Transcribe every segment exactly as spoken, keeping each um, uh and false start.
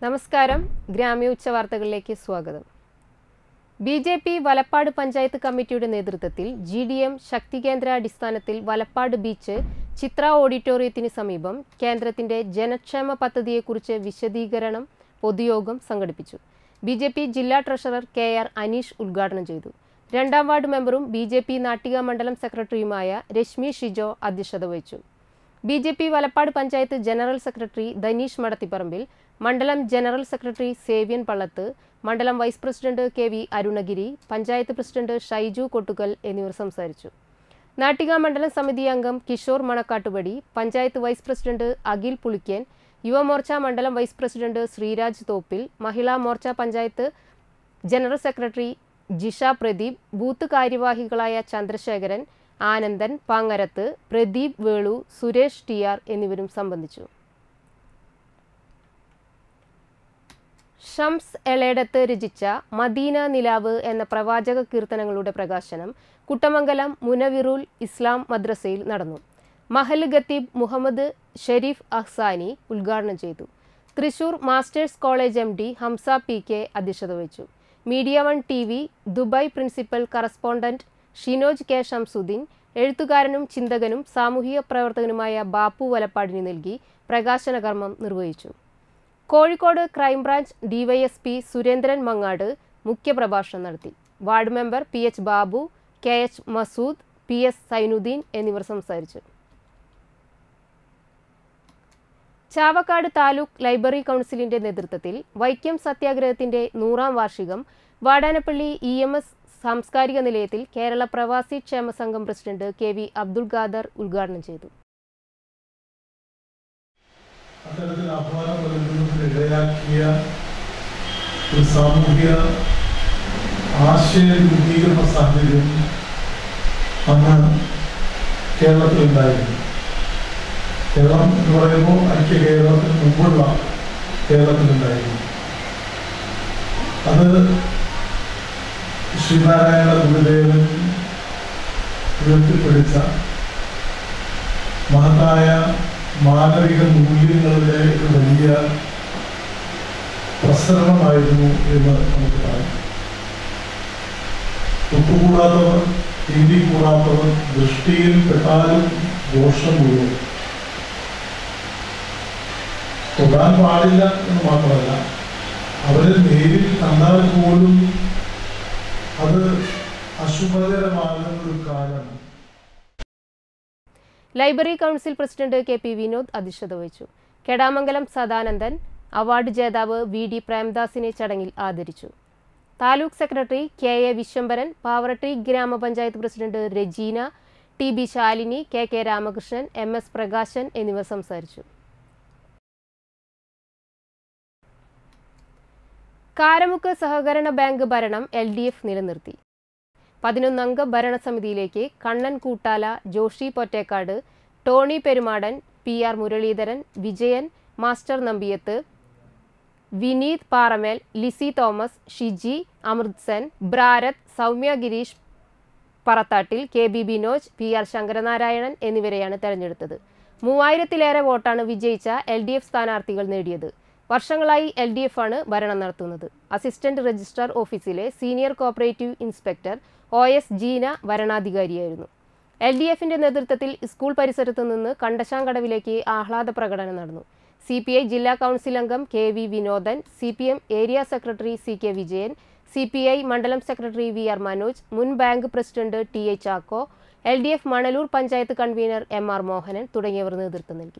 നമസ്കാരം, ഗ്രാമ്യ ഉച്ചവാർത്തകളിലേക്ക് സ്വാഗതം. B J P Valappad panchayat കമ്മിറ്റിയുടെ നേതൃത്വത്തിൽ ജി ഡി എം ശക്തി കേന്ദ്രാടിസ്ഥാനത്തിൽ വലപ്പാട് ബീച്ച് ചിത്ര ഓഡിറ്റോറിയത്തിന് സമീപം കേന്ദ്രത്തിന്റെ ജനക്ഷേമ പദ്ധതിയെക്കുറിച്ച് വിശദീകരണം പൊതുയോഗം സംഘടിപ്പിച്ചു. ബി ജെ പി ജില്ലാ ട്രഷറർ കെ ആർ അനീഷ് ഉദ്ഘാടനം ചെയ്തു. രണ്ടാം വാർഡ് മെമ്പറും ബി ജെ പി നാട്ടിക മണ്ഡലം സെക്രട്ടറിയുമായ രശ്മി ഷിജോ അധ്യക്ഷത വഹിച്ചു. B J P Valappad panchayat general secretary Dhaneesh Madathiparambil, മണ്ഡലം ജനറൽ സെക്രട്ടറി സേവ്യൻ പള്ളത്ത്, മണ്ഡലം vice president K V Arunagiri, panchayat president Shaiju Kottukal എന്നിവർ സംസാരിച്ചു. നാട്ടിക മണ്ഡലം സമിതി അംഗം കിഷോർ മണക്കാട്ടുപടി, പഞ്ചായത്ത് വൈസ് പ്രസിഡന്റ് അഖിൽ പുളിക്കൻ, യുവമോർച്ച മണ്ഡലം vice president Sreeraj Thoppil, Mahila Morcha panchayat general secretary Jisha Pradeep, booth കാര്യവാഹികളായ ചന്ദ്രശേഖരൻ, ആനന്ദൻ പാങ്ങരത്ത്, പ്രദീപ് വേളു, സുരേഷ് ടി ആർ എന്നിവരും സംബന്ധിച്ചു. ഷംസ് എളേടത്ത് രചിച്ച മദീന നിലാവ് എന്ന പ്രവാചക കീർത്തനങ്ങളുടെ പ്രകാശനം കുട്ടമംഗലം മുനവിറുൽ ഇസ്ലാം മദ്രസയിൽ നടന്നു. മഹൽ ഖത്തീബ് മുഹമ്മദ് ഷെരീഫ് അഹ്സാനി ഉദ്ഘാടനം ചെയ്തു. Thrissur Masters College M D Hamsa P K അധ്യക്ഷത വഹിച്ചു. Media one T V Dubai principal correspondent Shinoj K Shamsuddeen എഴുത്തുകാരനും ചിന്തകനും സാമൂഹിക പ്രവർത്തകനുമായ ബാപ്പു വലപ്പാടിന് നൽകി പ്രകാശന കർമ്മം നിർവഹിച്ചു. കോഴിക്കോട് ക്രൈംബ്രാഞ്ച് ഡിവൈഎസ്പി സുരേന്ദ്രൻ മങ്ങാട് മുഖ്യപ്രഭാഷണം നടത്തി. Ward member P H Babu, K H Masood, P S Sainuddeen എന്നിവർ സംസാരിച്ചു. ചാവക്കാട് താലൂക്ക് ലൈബ്രറി കൗൺസിലിന്റെ നേതൃത്വത്തിൽ വൈക്കം സത്യാഗ്രഹത്തിന്റെ നൂറാം വാർഷികം വാടാനപ്പള്ളി ഇ എം എസ് സാംസ്കാരിക നിലയത്തിൽ Kerala Pravasi Kshema Sangham president K V Abdul Khader ഉദ്ഘാടനം ചെയ്തു. അത്തരത്തിൽ ആഹ്വാനം നൽകുന്നതിനിടയാക്കിയ ഒരു സാമൂഹിക ആശയ രൂപീകരണ സാഹചര്യം അന്ന് കേരളത്തിലുണ്ടായിരുന്നു. കേരളം എന്ന് പറയുമ്പോൾ ഐക്യ കേരളത്തിന് മുമ്പുള്ള കേരളത്തിലുണ്ടായിരുന്നു. അത് ശ്രീനാരായണ ഗുരുദേവൻ ഉയർത്തിപ്പിടിച്ച മഹത്തായ മാനവിക മൂല്യങ്ങളുടെ ഒരു വലിയ പ്രസരണമായിരുന്നു എന്ന് നമുക്ക് പറയാം. ഒത്തുകൂടാത്തവർ, തീണ്ടി കൂടാത്തവർ, ദൃഷ്ടിയിൽ പെട്ടാലും ദോഷം മുഴുവൻ തൊടാൻ പാടില്ല എന്ന് മാത്രമല്ല, അവരെ നേരിൽ കണ്ടാൽ പോലും അത് അശുഭകരമാകുന്ന ഒരു കാലം. Library council president K P Vinod അധ്യക്ഷത വഹിച്ചു. കെടാമംഗലം സദാനന്ദൻ അവാർഡ് ജേതാവ് വി ഡി പ്രേംദാസിനെ ചടങ്ങിൽ ആദരിച്ചു. Taluk secretary K A Vishwambharan, Pavaratty grama panchayat president Rajeena, T B Shalini, K K Ramakrishnan, M S Prakashan എന്നിവർ സംസാരിച്ചു. കാരമുക്ക് സഹകരണ ബാങ്ക് ഭരണം എൽ ഡി എഫ് നിലനിർത്തി. പതിനൊന്നംഗ ഭരണസമിതിയിലേക്ക് Kannan Koottala, Joshy Pottekkad, Tony Perumadan, P R Muraleedharan, Vijayan master Nambiyath, Vineeth Paramel, Lissy Thomas, Shiji Amritsan, ബ്രാരത്, Soumya Gireesh Parathattil, K B Binoj, P R Sankaranarayanan എന്നിവരെയാണ് തെരഞ്ഞെടുത്തത്. മൂവായിരത്തിലേറെ വോട്ടാണ് വിജയിച്ച എൽ ഡി എഫ് സ്ഥാനാർത്ഥികൾ നേടിയത്. വർഷങ്ങളായി എൽ ഡി എഫ് ആണ് ഭരണം നടത്തുന്നത്. അസിസ്റ്റന്റ് രജിസ്ട്രാർ ഓഫീസിലെ senior cooperative inspector O S Jeena വരണാധികാരിയായിരുന്നു. എൽ ഡി എഫിന്റെ നേതൃത്വത്തിൽ സ്കൂൾ പരിസരത്തു നിന്ന് കണ്ടശാങ്കടവിലേക്ക് ആഹ്ലാദ പ്രകടനം നടന്നു. സി പി ഐ ജില്ലാ കൗൺസിൽ അംഗം K V Vinodan, C P M area secretary C K Vijayan, C P I മണ്ഡലം സെക്രട്ടറി വി ആർ മനോജ്, മുൻ bank president T A Chacko, L D F Manalur panchayat convener M R Mohanan തുടങ്ങിയവർ നേതൃത്വം നൽകി.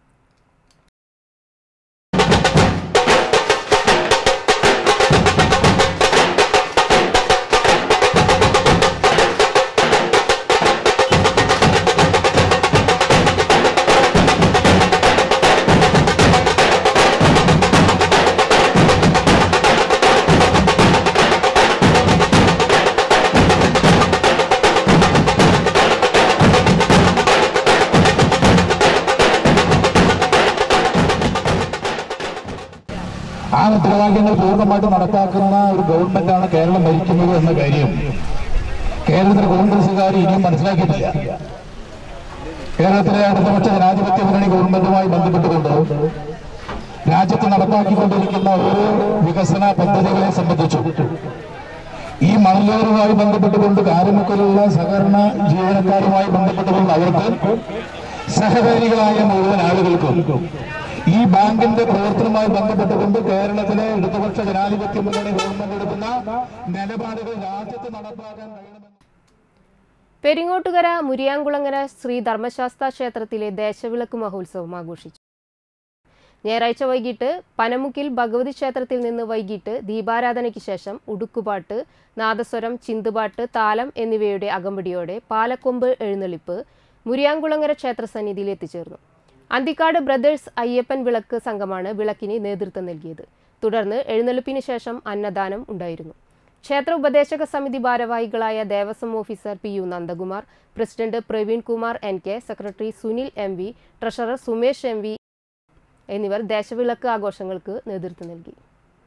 ആ മുദ്രാവാക്യങ്ങൾ പൂർണ്ണമായിട്ട് നടപ്പാക്കുന്ന ഒരു ഗവൺമെന്റാണ് കേരളം ഭരിക്കുന്നത് എന്ന കാര്യം കേരളത്തിലെ കോൺഗ്രസുകാർ ഇനിയും മനസ്സിലാക്കിയിട്ടില്ല. കേരളത്തിലെ ഇടതുപക്ഷ ജനാധിപത്യ മുന്നണി ഗവൺമെന്റുമായി ബന്ധപ്പെട്ടുകൊണ്ട് രാജ്യത്ത് നടപ്പാക്കിക്കൊണ്ടിരിക്കുന്ന ഓരോ വികസന പദ്ധതികളെ സംബന്ധിച്ചു ഈ മണലേറുമായി ബന്ധപ്പെട്ടുകൊണ്ട് കാരമുക്കലുള്ള സഹകരണ ജീവനക്കാരുമായി ബന്ധപ്പെട്ടുകൊണ്ട് അവർക്ക് സഹകാരികളായ മുഴുവൻ ആളുകൾക്കും ഈ ബാങ്കിന്റെ പ്രവർത്തനവുമായി ബന്ധപ്പെട്ടുകൊണ്ട് കേരളത്തിലെ ഇടതുപക്ഷ ജനാധിപത്യ മുന്നണി ഗവൺമെന്റ് എടുക്കുന്ന നിലപാടുകൾ രാജ്യത്ത് നടപ്പാക്കാൻ കഴിയണമെന്ന് പെരിങ്ങോട്ടുകര മുരിയാംകുളങ്ങര ശ്രീ ധർമ്മശാസ്ത്ര ക്ഷേത്രത്തിലെ ദേശവിളക്ക് മഹോത്സവം ആഘോഷിച്ചു. ഞായറാഴ്ച വൈകിട്ട് പനമുക്കിൽ ഭഗവതി ക്ഷേത്രത്തിൽ നിന്ന് വൈകിട്ട് ദീപാരാധനയ്ക്ക് ശേഷം ഉടുക്കുപാട്ട്, നാദസ്വരം, ചിന്തുപാട്ട്, താലം എന്നിവയുടെ അകമ്പടിയോടെ പാലക്കൊമ്പ് എഴുന്നള്ളിപ്പ് മുരിയാംകുളങ്ങര ക്ഷേത്ര സന്നിധിയിൽ എത്തിച്ചേർന്നു. അന്തിക്കാട് ബ്രദേഴ്സ് അയ്യപ്പൻ വിളക്ക് സംഘമാണ് വിളക്കിന് നേതൃത്വം നൽകിയത്. തുടർന്ന് എഴുന്നള്ളിപ്പിന് ശേഷം അന്നദാനം ഉണ്ടായിരുന്നു. ക്ഷേത്ര ഉപദേശക സമിതി ഭാരവാഹികളായ Devaswom officer P U Nandakumar, president Praveen Kumar N K, secretary Sunil M V, treasurer Sumesh M V എന്നിവർ ദേശവിളക്ക് ആഘോഷങ്ങൾക്ക് നേതൃത്വം നൽകി.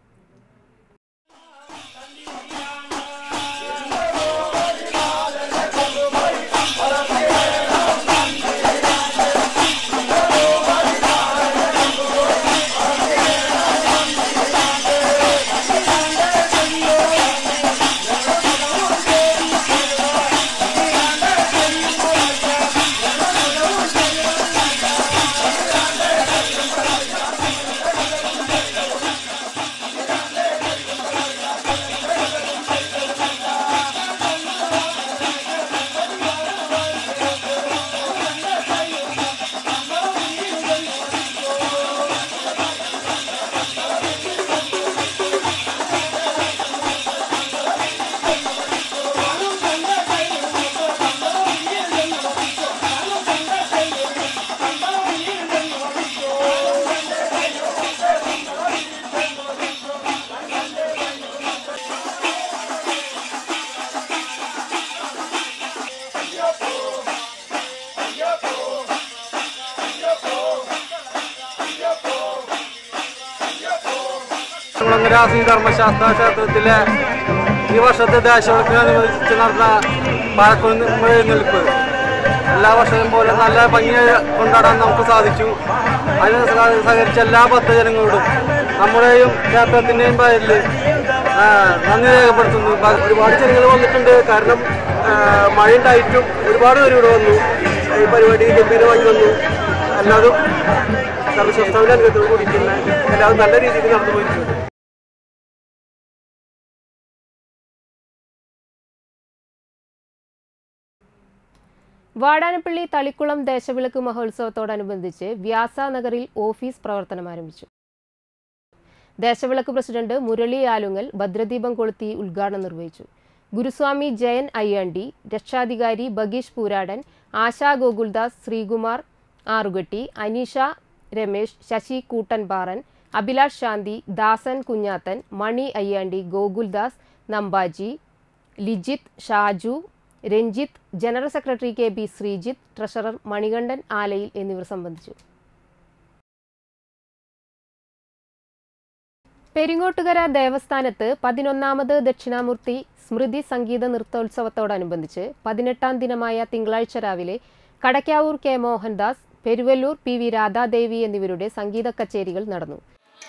ശ്രീ ധർമ്മശാസ്ത്ര ക്ഷേത്രത്തിലെ ഈ വർഷത്തെ ദേശവിളക്കിനനുബന്ധിച്ച് നടന്ന പാലക്കൊമ്പ് എഴുന്നള്ളിപ്പ് എല്ലാ വർഷവും പോലെ നല്ല ഭംഗിയായി കൊണ്ടാടാൻ നമുക്ക് സാധിച്ചു. അതിന് സഹകരിച്ച എല്ലാ ഭക്തജനങ്ങളോടും നമ്മുടെയും ക്ഷേത്രത്തിൻ്റെയും പേരിൽ നന്ദി രേഖപ്പെടുത്തുന്നു. ഒരുപാട് ജനങ്ങൾ വന്നിട്ടുണ്ട്. കാരണം മഴയുണ്ടായിട്ടും ഒരുപാട് പേര് ഇവിടെ വന്നു. ഈ പരിപാടി ഗംഭീരമായി വന്നു. എല്ലാതും ധർമ്മശാസ്ത്രയുടെ അനുഗ്രഹത്തോട് കൂടിയിട്ടുള്ള എല്ലാവരും നല്ല രീതിയിൽ നടന്നു പോയിട്ടുണ്ട്. വാടാനപ്പള്ളി തളിക്കുളം ദേശവിളക്ക് മഹോത്സവത്തോടനുബന്ധിച്ച് വ്യാസനഗറിൽ ഓഫീസ് പ്രവർത്തനം ആരംഭിച്ചു. ദേശവിളക്ക് പ്രസിഡന്റ് മുരളി ആലുങ്ങൽ ഭദ്രദീപം കൊളുത്തി ഉദ്ഘാടനം നിർവഹിച്ചു. ഗുരുസ്വാമി ജയൻ അയ്യാണ്ടി, രക്ഷാധികാരി Bageesh Pooradan, Asha Gokuldas, Sreekumar Aruketty, Aneesha Ramesh, Sasi Koottanparan, Abhilash Shanthi, Dasan Kunjathan, Mani Ayyandi, Gokuldas Nambaji, Lijith, Shaju, Ranjith, general secretary K B Sreejith, treasurer Manikandan Alayil എന്നിവർ സംബന്ധിച്ചു. പെരിങ്ങോട്ടുകര ദേവസ്ഥാനത്ത് പതിനൊന്നാമത് ദക്ഷിണാമൂർത്തി സ്മൃതി സംഗീത നൃത്തോത്സവത്തോടനുബന്ധിച്ച് പതിനെട്ടാം ദിനമായ തിങ്കളാഴ്ച രാവിലെ Kadakkavoor K Mohandas, Peruvallur P V Radhadevi എന്നിവരുടെ സംഗീത കച്ചേരികൾ നടന്നു.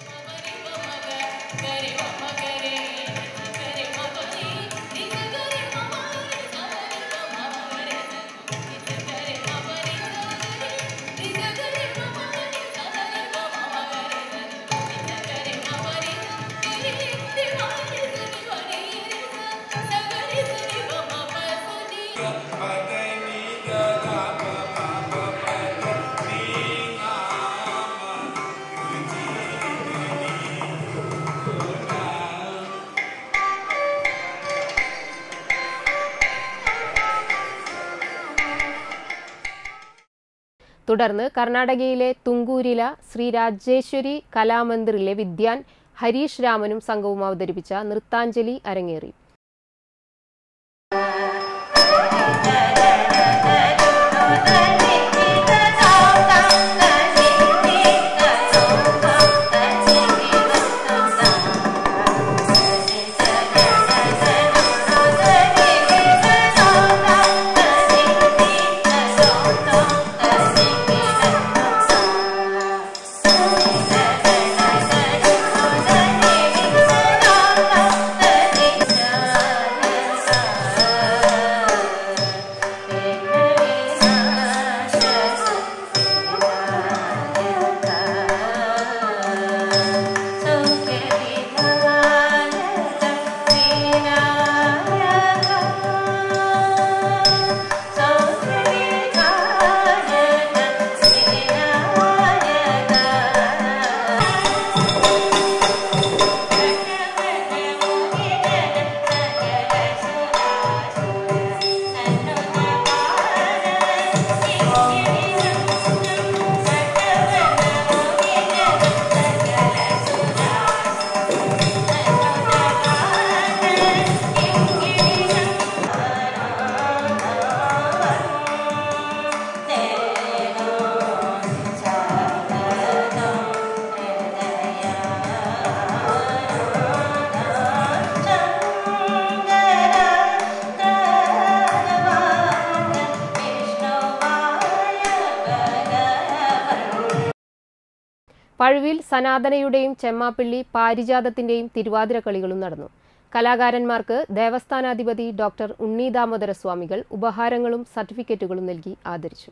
തുടർന്ന് കർണാടകയിലെ തുങ്കൂരില ശ്രീ രാജേശ്വരി കലാമന്ദിറിലെ വിദ്യാൻ ഹരീഷ് രാമനും സംഘവും അവതരിപ്പിച്ച നൃത്താഞ്ജലി അരങ്ങേറി. Thank you. പഴുവിൽ സനാതനയുടെയും ചെമ്മാപ്പിള്ളി പാരിജാതത്തിന്റെയും തിരുവാതിര കളികളും നടന്നു. കലാകാരന്മാർക്ക് ദേവസ്ഥാനാധിപതി ഡോക്ടർ ഉണ്ണി ദാമോദര സ്വാമികൾ ഉപഹാരങ്ങളും സർട്ടിഫിക്കറ്റുകളും നൽകി ആദരിച്ചു.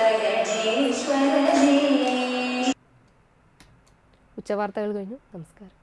ഉച്ചവാർത്തകൾ കഴിഞ്ഞു. നമസ്കാരം.